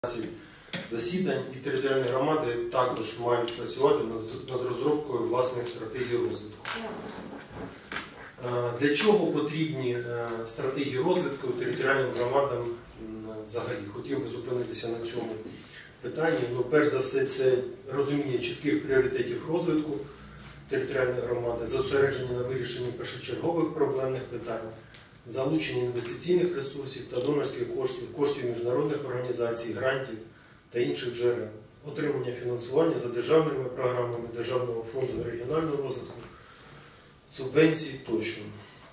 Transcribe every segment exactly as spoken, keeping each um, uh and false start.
засідань, і територіальні громади також мають працювати над розробкою власних стратегій розвитку. Для чого потрібні стратегії розвитку територіальним громадам взагалі? Хотів би зупинитися на цьому питанні. Ну, перш за все, це розуміння чітких пріоритетів розвитку територіальної громади, зосередження на вирішенні першочергових проблемних питань, залучення інвестиційних ресурсів та донорських коштів, коштів міжнародних організацій, грантів та інших джерел, отримання фінансування за державними програмами Державного фонду регіонального розвитку, субвенцій тощо.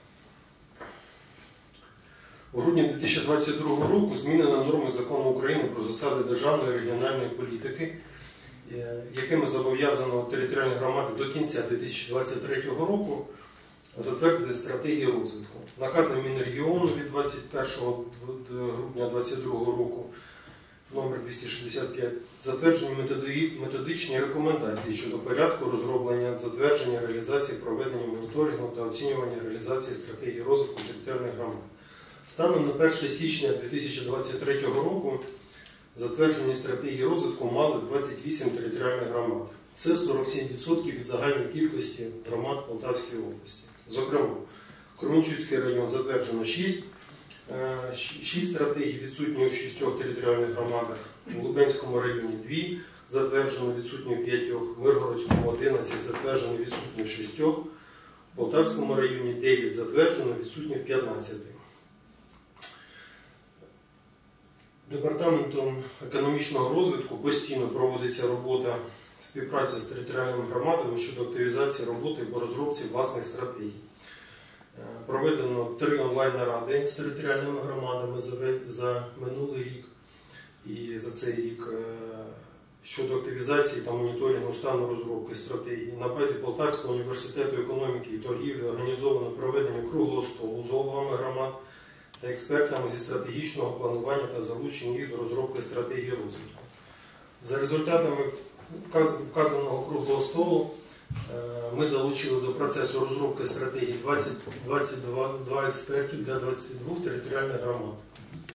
У грудні дві тисячі двадцять другого року змінено норми Закону України про засади державної регіональної політики, якими зобов'язано територіальні громади до кінця дві тисячі двадцять третього року затвердити стратегії розвитку. Наказом Мінрегіону від двадцять першого грудня дві тисячі двадцять другого року номер двісті шістдесят п'ять затверджені методичні рекомендації щодо порядку розроблення, затвердження, реалізації, проведення моніторингу та оцінювання реалізації стратегії розвитку територіальних громад. Станом на перше січня дві тисячі двадцять третього року затверджені стратегії розвитку мали двадцять вісім територіальних громад. Це сорок сім відсотків від загальної кількості громад Полтавської області. Зокрема, Кременчуцький район затверджено шість, шість стратегій відсутні у шістьох територіальних громадах, у Лубенському районі дві, затверджено відсутні у п'ятьох, в Миргородському одинадцять, затверджено відсутні в шістьох, в Полтавському районі дев'ять, затверджено відсутні в п'ятнадцяти. Департаментом економічного розвитку постійно проводиться робота співпраця з територіальними громадами щодо активізації роботи по розробці власних стратегій. Проведено три онлайн-наради з територіальними громадами за минулий рік і за цей рік щодо активізації та моніторингу стану розробки стратегії. На базі Полтавського університету економіки і торгівлі організовано проведення круглого столу з головами громад та експертами зі стратегічного планування та залучення їх до розробки стратегії розвитку. За результатами вказаного круглого столу ми залучили до процесу розробки стратегії двадцять, двадцять два експертів для двадцяти двох територіальних громад.